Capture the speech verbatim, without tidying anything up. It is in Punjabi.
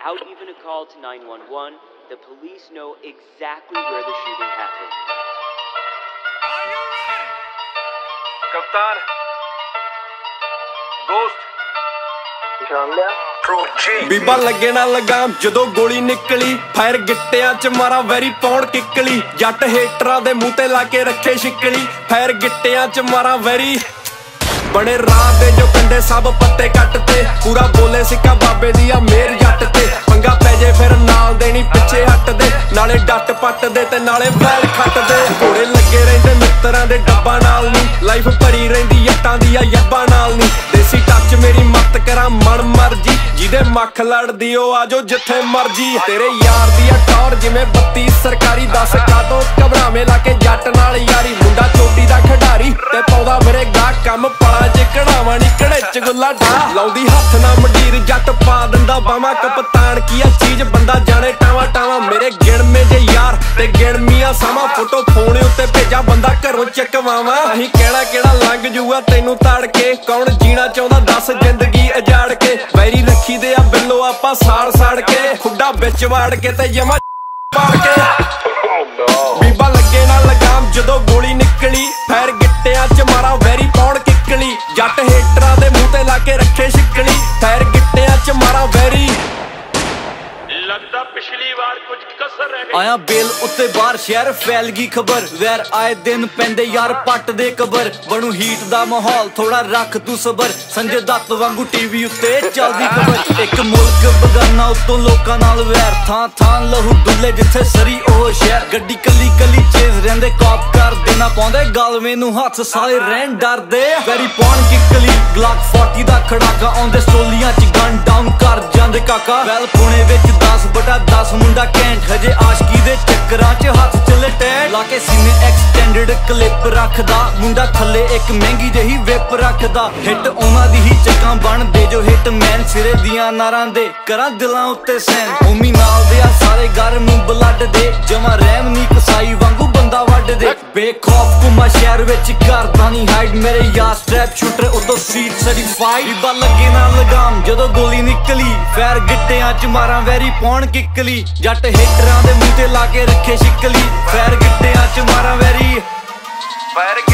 without even a call to nine one one, the police know exactly where the shooting happened. Are you ready? Kaptan, Ghost, ਬੀਬਾ ਲੱਗੇ ਨਾ ਲਗਾਮ ਜਦੋਂ ਗੋਲੀ ਨਿਕਲੀ, ਫਾਇਰ ਗਿੱਟਿਆਂ ਚ ਮਾਰਾ ਵੈਰੀ ਪੌਣ ਕਿੱਕਲੀ, ਜੱਟ ਹੇਟਰਾਂ ਦੇ ਮੂੰਹ ਤੇ ਲਾ ਕੇ ਰੱਖੇ ਛਿੱਕਲੀ, ਫਾਇਰ ਗਿੱਟਿਆਂ ਚ ਮਾਰਾ ਵੈਰੀ ਬਣੇ ਰਾਹ ਦੇ ਜੋ ਕੰਡੇ ਸਭ ਪੱਤੇ ਕੱਟ ਤੇ, ਪੂਰਾ ਬੋਲੇ ਸਿੱਕਾ ਬਾਬੇ ਦੀ ਆ ਮੇਰ ਜੱਟ ਤੇ, ਪੰਗਾ ਪੈ ਜੇ ਫਿਰ ਨਾਲ ਦੇਣੀ ਪਿੱਛੇ ਹੱਟ ਦੇ, ਨਾਲੇ ਡੱਟ ਪੱਟ ਦੇ ਤੇ ਨਾਲੇ ਵੈਲ ਖੱਟ ਦੇ, ਘੋੜੇ ਲੱਗੇ ਰਹਿੰਦੇ ਮਿੱਤਰਾਂ ਦੇ ਡੱਬਾ ਨਾਲ ਨੀ, ਲਾਈਫ ਭਰੀ ਰਹਿੰਦੀ ਜੱਟਾਂ ਦੀ ਆ ਯੱਬਾਂ ਨਾਲ ਨੀ, ਦੇਸੀ ਟੱਚ ਮੇਰੀ ਮੱਤ ਕਰਾਂ ਮਨ ਮਰਜੀ, ਜਿਹਦੇ ਮੱਖ ਲੜਦੀ ਉਹ ਆਜੋ ਜਿੱਥੇ ਮਰਜੀ, ਤੇਰੇ ਯਾਰ ਦੀ ਆ ਟੌਰ ਜਿਵੇਂ ਬੱਤੀ ਸਰਕਾਰੀ, ਦੱਸ ਕਾਤੋਂ ਘਬਰਾਵੇਂ ਲਾ ਕੇ ਜੱਟ ਨਾਲ ਯਾਰੀ, ਮੁੰਡਾ ਚੋਟੀ ਦਾ ਖਿਡਾਰੀ ਤੇ ਪਾਉਂਦਾ ਮੇਰੇ ਗਾਹ ਕੰਮ ਪਲਾ ਜੇ ਕਢਾਵਾਂ ਨੀ ਕੜੇ ਚ ਗੁੱਲਾ ਢਾ, ਲਾਉਂਦੀ ਹੱਥ ਨਾ ਮੰਡੀਰ ਜੱਟ ਪਾ ਦਿੰਦਾ ਬਾਵਾਂ, ਕਪਤਾਨ ਕੀ ਆ ਚੀਜ਼ ਬੰਦਾ ਜਾਣੇ ਟਾਵਾਂ ਟਾਵਾਂ, ਮੇਰੇ ਗਿਣਵੇਂ ਜੇ ਯਾਰ ਤੇ ਗਿਣਮੀਆਂ ਸਾਵਾਂ, ਫੋਟੋ ਫੋਨ ਉੱਤੇ ਭੇਜਾ ਬੰਦਾ ਘਰੋਂ ਚੱਕਵਾਵਾਂ, ਅਸੀਂ ਕਹਿਣਾ ਕਿਹੜਾ ਲੰਘ ਜੂਗਾ ਤੈਨੂੰ ਤਾੜ ਕੇ, ਕੌਣ ਜੀਣਾ ਚਾਹੁੰਦਾ ਦੱਸ ਜ਼ਿੰਦਗੀ ਉਜਾੜ ਕੇ, ਵੈਰੀ ਰੱਖੀ ਦੇ ਆ ਬਿੱਲੋ ਆਪਾਂ ਸਾੜ ਸਾੜ ਕੇ, ਖੁੱਡਾ ਵਿੱਚ ਵਾੜ ਕੇ ਤੇ ਜਮਾ ਪਾੜ ਕੇ, ਬੀਬਾ ਲੱਗੇ ਨਾ ਲਗਾਮ ਜਦੋਂ ਗੋਲੀ ਨਿਕਲੀ, ਫਾਇਰ ਗਿੱਟਿਆਂ ਚ ਮਾਰਾ ਵੈਰੀ ਪੌਣ ਕਿੱਕਲੀ, ਜੱਟ ਹੇਟਰਾਂ ਦੇ ਮੂੰਹ ਤੇ ਲਾ ਕੇ ਰੱਖੇ ਛਿੱਕਲੀ, ਫਾਇਰ ਗਿੱਟਿਆਂ ਚ ਮਾਰਾ ਵੈਰੀ ਲੱਗਦਾ ਪਿਛਲੀ ਵਾਰ ਕੁਝ ਕਸਰ ਰਹਿ ਗਈ, ਆਇਆ ਬੇਲ ਉੱਤੇ ਬਾਹਰ ਸ਼ਹਿਰ ਫੈਲ ਗਈ ਖਬਰ, ਵੈਰ ਆਏ ਦਿਨ ਪੈਂਦੇ ਯਾਰ ਪੱਟ ਦੇ ਕਬਰ, ਬਣੂ ਹੀਟ ਦਾ ਮਾਹੌਲ ਥੋੜਾ ਰੱਖ ਤੂੰ ਸਬਰ, ਸੰਜੇ ਦੱਤ ਵਾਂਗੂ ਟੀਵੀ ਉੱਤੇ ਚੱਲਦੀ ਖਬਰ, ਇੱਕ ਮੁਲਕ ਬਗਾਨਾ ਉੱਤੋਂ ਲੋਕਾਂ ਨਾਲ ਵੈਰ, ਥਾਂ ਥਾਂ ਲਹੂ ਡੁੱਲੇ ਜਿੱਥੇ ਸਰੀ ਉਹ ਸ਼ਹਿਰ, ਗੱਡੀ ਕੱਲੀ ਕੱਲੀ ਚੇਜ਼ ਰਹਿੰਦੇ ਕਾਪ ਕਰ ਦੇਣਾ ਪਾਉਂਦੇ ਗਲਵੇਂ ਨੂੰ ਹੱਥ ਸਾਰੇ ਰਹਿਣ ਡਰਦੇ, ਵੈਰੀ ਪੌਣ ਕਿੱਕਲੀ ਗਲਾਕ ਚਾਲੀ ਦਾ ਖੜਾਕਾ, ਆਉਂਦੇ ਸਟੋਲੀਆਂ ਚ ਗਨ ਡਾਊਨ ਕਰ ਜਾਂਦੇ ਕਾਕਾ, ਵੈਲ ਪੁਣੇ ਵਿੱਚ ਦਸ ਬਟਾ ਦਸ ਮੁੰਡਾ ਕੈਂਟ, ਹਜੇ ਆਸ਼ਕੀ ਦੇ ਚੱਕਰਾਂ ਚ ਹੱਥ ਚੱਲੇ ਟੈਟ, ਲਾ ਕੇ ਸੀਨੇ ਐਕਸਟੈਂਡਡ ਕਲਿੱਪ ਰੱਖਦਾ, ਮੁੰਡਾ ਥੱਲੇ ਇੱਕ ਮਹਿੰਗੀ ਜਿਹੀ ਵਿਪ ਰੱਖਦਾ, ਹਿੱਟ ਉਹਨਾਂ ਦੀ ਹੀ ਚੱਕਾਂ ਬਣਦੇ ਜੋ ਹਿੱਟ ਮੈਨ, ਸਿਰੇ ਦੀਆਂ ਨਾਰਾਂ ਦੇ ਕਰਾਂ ਦਿਲਾਂ ਉੱਤੇ ਸੈਨ, ਉਮੀ ਨਾਲ ਦੇ ਆ ਸਾਰੇ ਗਰਮ ਬਲੱਡ ਦੇ, ਜਮਾ ਰਹਿਮ ਨੀ ਕਸਾਈ ਵਾਂਗੂ ਬੰਦਾ ਵੱਢ ਦੇ, ਬੇਖੌਫ ਘੁੰਮਾ ਸ਼ਹਿਰ ਵਿੱਚ ਕਰਦਾ ਨੀ ਹਾਈਡ, ਮੇਰੇ ਯਾਰ ਸਟ੍ਰੈਪ ਸ਼ੂਟਰ ਉਤੋਂ ਸੀਟ ਸਰਟੀਫਾਈਡ, ਬੀਬਾ ਲੱਗੇ ਨਾ ਲਗਾਮ ਜਦੋਂ ਗੋਲੀ ਨਿਕਲੀ, ਫੈਰ ਗਿੱਟਿਆਂ ਚ ਮਾਰਾਂ ਵੈਰੀ ਪੌਣ ਕਿੱਕਲੀ, ਜੱਟ ਹੇਟਰਾਂ ਦੇ ਮੂੰਹ ਤੇ ਲਾ ਕੇ ਰੱਖੇ ਛਿੱਕਲੀ, ਫੈਰ ਗਿੱਟਿਆਂ ਚ ਮਾਰਾਂ ਵੈਰੀ ਫੈਰ